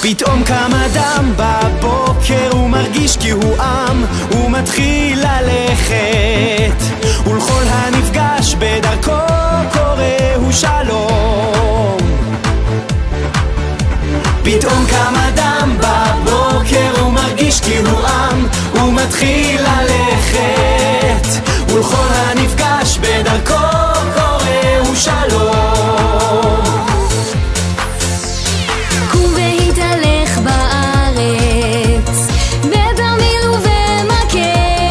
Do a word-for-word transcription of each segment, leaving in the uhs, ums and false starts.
פתאום קם אדם בבוקר, הוא מרגיש כי הוא עם, הוא מתחיל ללכת, ולכל הנפגש בדרכו קורא הוא שלום. פתאום קם אדם בבוקר, הוא מרגיש כי הוא עם, הוא מתחיל ללכת, ולכל הנפגש בדרכו קורא הוא שלום. קום והתהלך בארץ, בברמיל ובמקל,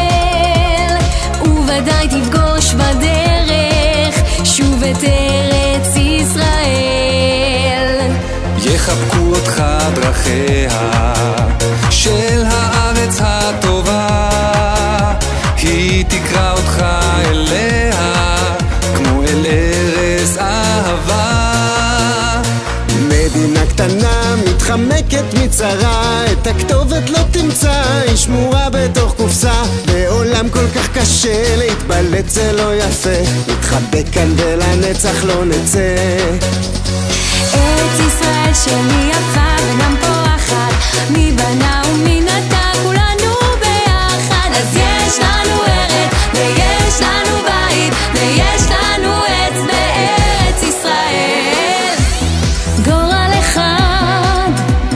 וודאי תפגוש בדרך שוב את ארץ ישראל. יחבקו אותך דרכיה של הארץ הטובה, היא תקרא אותך אליה כמו אל ארץ אהבה. מדינה קטנה מתחמקת מצרה, את הכתובת לא תמצא, היא שמורה בתוך קופסה. בעולם כל כך קשה להתבלט זה לא יפה, נתחבק כאן ולנצח לא נצא. ארץ ישראל שלי יפה וגם פורחת, מי בנה ומי נטע כולנו ביחד. אז יש לנו ארץ ויש לנו בית ויש לנו עץ בארץ ישראל. גורל אחד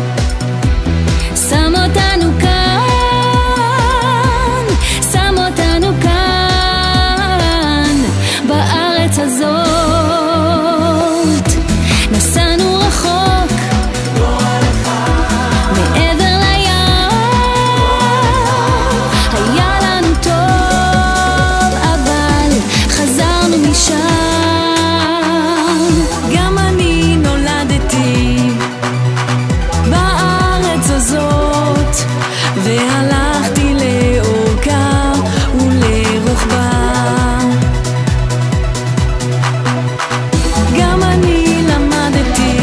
שם אותנו כאן, שם אותנו כאן בארץ הזאת. נסענו רחוק מעבר לים, היה לנו טוב אבל חזרנו משם. גם אני נולדתי בארץ הזאת, והלכתי לאורכה ולרוחבה. גם אני למדתי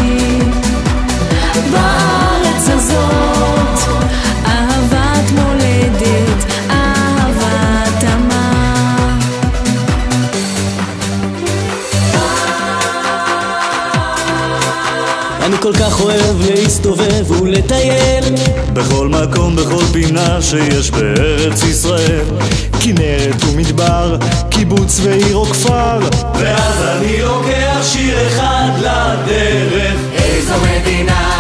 בארץ הזאת, אהבת מולדת, אהבת אמה. אני כל כך אוהב להסתובב ולטייל בכל מקום, בכל פינה שיש בארץ ישראל. כנרת ומדבר, קיבוץ ועיר או כפר, ואז אני לוקח שיר אחד לדרך. איזו מדינה